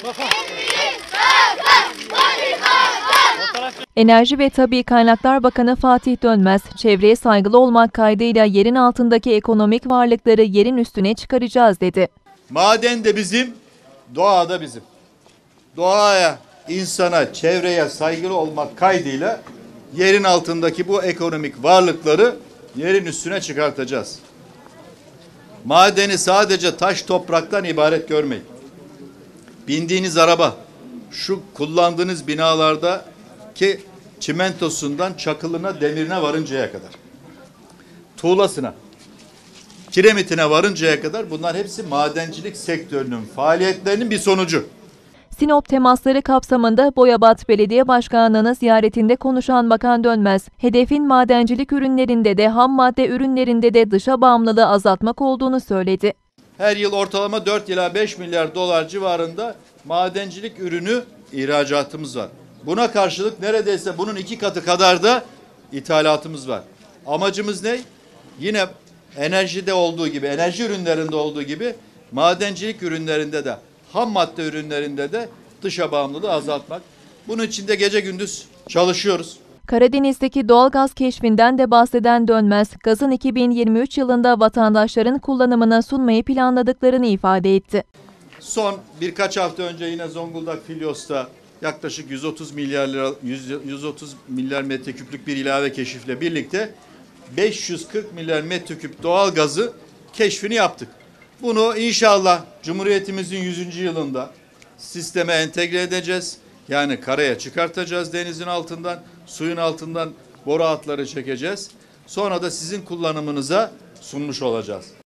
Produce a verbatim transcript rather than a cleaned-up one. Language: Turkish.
Enerji ve Tabii Kaynaklar Bakanı Fatih Dönmez, çevreye saygılı olmak kaydıyla yerin altındaki ekonomik varlıkları yerin üstüne çıkaracağız dedi. Maden de bizim, doğa da bizim. Doğaya, insana, çevreye saygılı olmak kaydıyla yerin altındaki bu ekonomik varlıkları yerin üstüne çıkartacağız. Madeni sadece taş topraktan ibaret görmeyin. Bindiğiniz araba, şu kullandığınız binalardaki çimentosundan çakılına, demirine varıncaya kadar, tuğlasına, kiremitine varıncaya kadar bunlar hepsi madencilik sektörünün faaliyetlerinin bir sonucu. Sinop temasları kapsamında Boyabat Belediye Başkanlığı'nın ziyaretinde konuşan Bakan Dönmez, hedefin madencilik ürünlerinde de ham madde ürünlerinde de dışa bağımlılığı azaltmak olduğunu söyledi. Her yıl ortalama dört ila beş milyar dolar civarında madencilik ürünü ihracatımız var. Buna karşılık neredeyse bunun iki katı kadar da ithalatımız var. Amacımız ne? Yine enerjide olduğu gibi, enerji ürünlerinde olduğu gibi madencilik ürünlerinde de, ham madde ürünlerinde de dışa bağımlılığı azaltmak. Bunun için de gece gündüz çalışıyoruz. Karadeniz'deki doğalgaz keşfinden de bahseden Dönmez, gazın iki bin yirmi üç yılında vatandaşların kullanımına sunmayı planladıklarını ifade etti. Son birkaç hafta önce yine Zonguldak Filyos'ta yaklaşık yüz otuz milyar lira, yüz otuz milyar metreküplük bir ilave keşifle birlikte beş yüz kırk milyar metreküp doğal gazı keşfini yaptık. Bunu inşallah Cumhuriyetimizin yüzüncü yılında sisteme entegre edeceğiz. Yani karaya çıkartacağız denizin altından, suyun altından boru hatları çekeceğiz. Sonra da sizin kullanımınıza sunmuş olacağız.